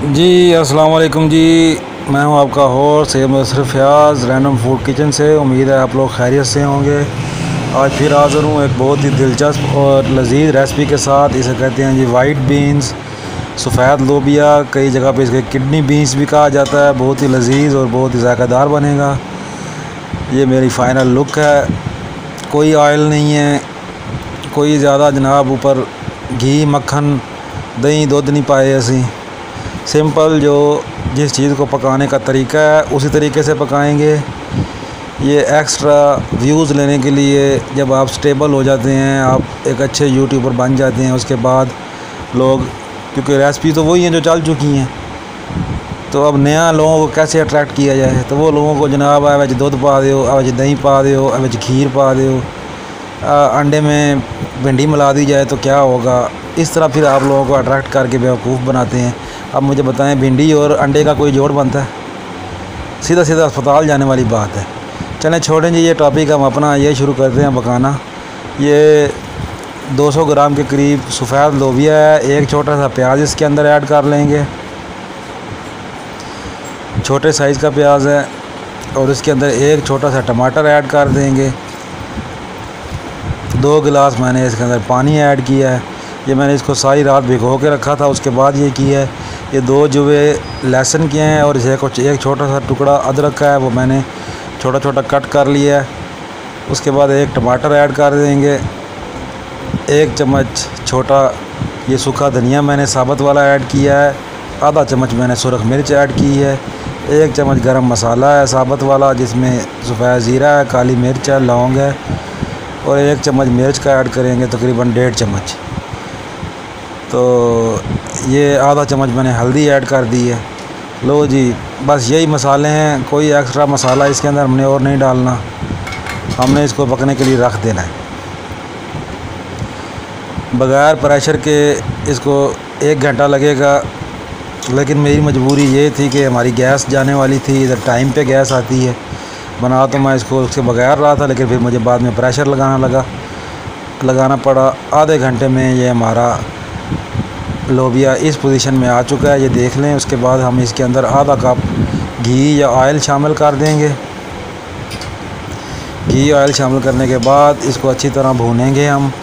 जी अस्सलाम वालेकुम जी। मैं हूं आपका host Syed Mudassir Fayaz Random Food Kitchen से। उम्मीद है आप लोग खैरियत से होंगे। आज फिर हाज़िर हूं एक बहुत ही दिलचस्प और लजीज रेसिपी के साथ। इसे कहते हैं जी वाइट बीन्स, सफ़ेद लोबिया, कई जगह पे इसके किडनी बीन्स भी कहा जाता है। बहुत ही लजीज और बहुत ही ज़ायक़ादार बनेगा। ये मेरी फ़ाइनल लुक है। कोई ऑयल नहीं है, कोई ज़्यादा जनाब ऊपर घी मक्खन दही दुध नहीं पाए। असी सिंपल जो जिस चीज़ को पकाने का तरीका है उसी तरीके से पकाएंगे। ये एक्स्ट्रा व्यूज़ लेने के लिए जब आप स्टेबल हो जाते हैं, आप एक अच्छे यूट्यूबर बन जाते हैं, उसके बाद लोग, क्योंकि रेसिपी तो वही हैं जो चल चुकी हैं, तो अब नया लोगों को कैसे अट्रैक्ट किया जाए। तो वो लोगों को जनाब आज दुध पा दो, आज दही पा दो, आज खीर पा दो, अंडे में भिंडी मिला दी जाए तो क्या होगा। इस तरह फिर आप लोगों को अट्रैक्ट करके बेवकूफ़ बनाते हैं। अब मुझे बताएं, भिंडी और अंडे का कोई जोड़ बनता है? सीधा सीधा अस्पताल जाने वाली बात है। चलें छोड़ें जी ये टॉपिक, हम अपना ये शुरू करते हैं पकाना। ये 200 ग्राम के करीब सफ़ेद लोबिया है। एक छोटा सा प्याज इसके अंदर ऐड कर लेंगे, छोटे साइज़ का प्याज है। और इसके अंदर एक छोटा सा टमाटर ऐड कर देंगे। 2 गिलास मैंने इसके अंदर पानी ऐड किया है। ये मैंने इसको सारी रात भिगो के रखा था, उसके बाद ये किया है। ये 2 जुवे लहसुन के हैं और इसे कुछ एक छोटा सा टुकड़ा अदरक का है, वो मैंने छोटा छोटा कट कर लिया है। उसके बाद एक टमाटर ऐड कर देंगे। 1 चम्मच छोटा ये सूखा धनिया मैंने साबुत वाला ऐड किया है। आधा चम्मच मैंने सुरख मिर्च ऐड की है। 1 चम्मच गरम मसाला है साबुत वाला, जिसमें सफ़ेद ज़ीरा है, काली मिर्च है, लौंग है। और 1 चम्मच मिर्च का ऐड करेंगे, तकरीबन 1.5 चम्मच। तो ये आधा चम्मच मैंने हल्दी ऐड कर दी है। लो जी, बस यही मसाले हैं, कोई एक्स्ट्रा मसाला इसके अंदर हमने और नहीं डालना। हमने इसको पकने के लिए रख देना है बग़ैर प्रेशर के। इसको 1 घंटा लगेगा, लेकिन मेरी मजबूरी ये थी कि हमारी गैस जाने वाली थी। इधर टाइम पे गैस आती है। बना तो मैं इसको उसके बगैर रहा था, लेकिन फिर मुझे बाद में प्रेशर लगाना पड़ा। आधे घंटे में ये हमारा लोबिया इस पोजीशन में आ चुका है, ये देख लें। उसके बाद हम इसके अंदर आधा कप घी या ऑयल शामिल कर देंगे। घी ऑयल शामिल करने के बाद इसको अच्छी तरह भूनेंगे हम।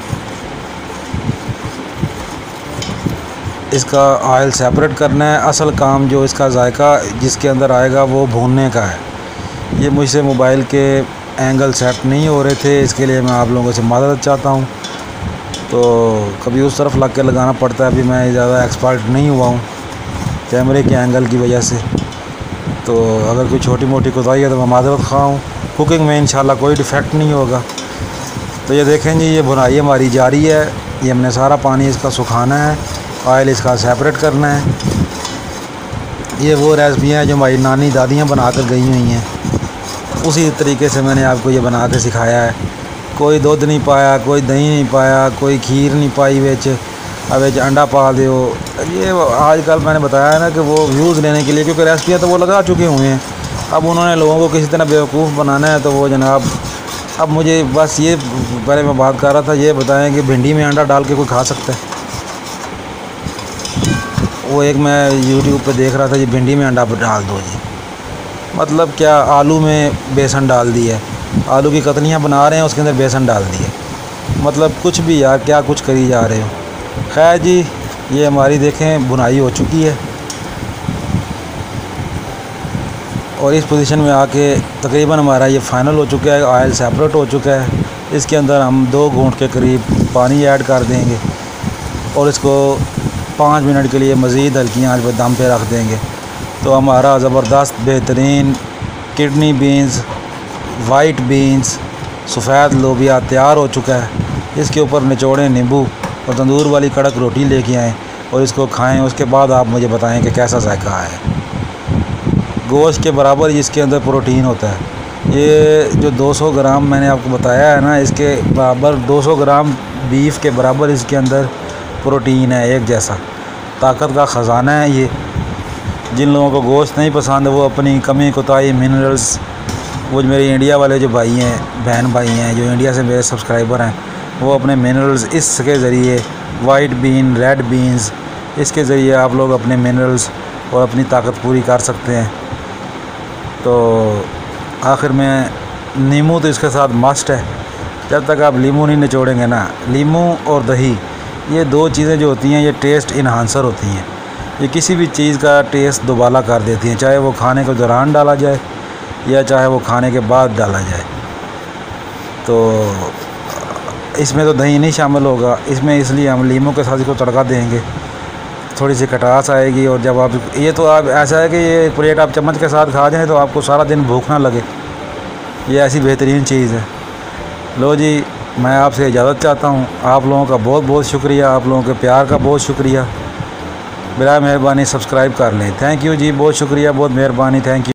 इसका ऑयल सेपरेट करना है। असल काम जो इसका जायका जिसके अंदर आएगा वो भूनने का है। ये मुझसे मोबाइल के एंगल सेट नहीं हो रहे थे, इसके लिए मैं आप लोगों से मदद चाहता हूँ। तो कभी उस तरफ लग के लगाना पड़ता है। अभी मैं ज़्यादा एक्सपर्ट नहीं हुआ हूँ कैमरे के एंगल की वजह से, तो अगर कोई छोटी मोटी कोताही है तो मैं माज़रत ख़्वाह हूँ। कुकिंग में इंशाल्लाह कोई डिफेक्ट नहीं होगा। तो ये देखें जी, ये भुनाई हमारी जारी है। ये हमने सारा पानी इसका सुखाना है, ऑयल इसका सेपरेट करना है। ये वो रेसिपियाँ हैं जो हमारी नानी दादियाँ बना कर गई हुई हैं, उसी तरीके से मैंने आपको ये बना के सिखाया है। कोई दूध नहीं पाया, कोई दही नहीं पाया, कोई खीर नहीं पाई, अब अंडा पा दो। ये आजकल मैंने बताया है ना कि वो व्यूज़ लेने के लिए, क्योंकि रेसिपियाँ तो वो लगा चुके हुए हैं। अब उन्होंने लोगों को किसी तरह बेवकूफ़ बनाना है, तो वो जनाब अब मुझे बस ये पहले मैं बात कर रहा था, ये बताएं कि भिंडी में अंडा डाल के कोई खा सकता है? वो एक मैं यूट्यूब पे देख रहा था, ये भिंडी में अंडा डाल दो जी, मतलब क्या? आलू में बेसन डाल दिया, आलू की कतलियाँ बना रहे हैं, उसके अंदर बेसन डाल दिए, मतलब कुछ भी यार, क्या कुछ करी जा रहे हो। खैर जी, ये हमारी देखें भुनाई हो चुकी है और इस पोजीशन में आके तकरीबन हमारा ये फ़ाइनल हो चुका है। ऑयल सेपरेट हो चुका है। इसके अंदर हम 2 घूंट के करीब पानी ऐड कर देंगे और इसको 5 मिनट के लिए मज़ीद हल्की आंच पर दम पे रख देंगे। तो हमारा ज़बरदस्त बेहतरीन किडनी बीन्स, वाइट बीन्स, सफ़ेद लोबिया तैयार हो चुका है। इसके ऊपर निचोड़े नींबू और तंदूर वाली कड़क रोटी लेके आएँ और इसको खाएं। उसके बाद आप मुझे बताएं कि कैसा जायका है। गोश्त के बराबर इसके अंदर प्रोटीन होता है। ये जो 200 ग्राम मैंने आपको बताया है ना, इसके बराबर 200 ग्राम बीफ के बराबर इसके अंदर प्रोटीन है। एक जैसा ताकत का ख़जाना है ये। जिन लोगों को गोश्त नहीं पसंद है वो अपनी कमी कोताही मिनरल्स, वो मेरे इंडिया वाले जो भाई हैं, बहन भाई हैं जो इंडिया से मेरे सब्सक्राइबर हैं, वो अपने मिनरल्स इसके ज़रिए, वाइट बीन, रेड बीन्स, इसके ज़रिए आप लोग अपने मिनरल्स और अपनी ताकत पूरी कर सकते हैं। तो आखिर में नींबू तो इसके साथ मस्ट है। जब तक आप नींबू नहीं निचोड़ेंगे ना, नींबू और दही ये दो चीज़ें जो होती हैं ये टेस्ट इन्हांसर होती हैं। ये किसी भी चीज़ का टेस्ट दोबारा कर देती हैं, चाहे वो खाने के दौरान डाला जाए या चाहे वो खाने के बाद डाला जाए। तो इसमें तो दही नहीं शामिल होगा, इसमें इसलिए हम नींबू के साथ इसको तड़का देंगे, थोड़ी सी खटास आएगी। और जब आप ये तो आप ऐसा है कि ये प्लेट आप चम्मच के साथ खा जाएं तो आपको सारा दिन भूख ना लगे, ये ऐसी बेहतरीन चीज़ है। लो जी, मैं आपसे इजाज़त चाहता हूँ। आप लोगों का बहुत बहुत शुक्रिया, आप लोगों के प्यार का बहुत शुक्रिया। बिला मेहरबानी सब्सक्राइब कर लें। थैंक यू जी, बहुत शुक्रिया, बहुत मेहरबानी, थैंक यू।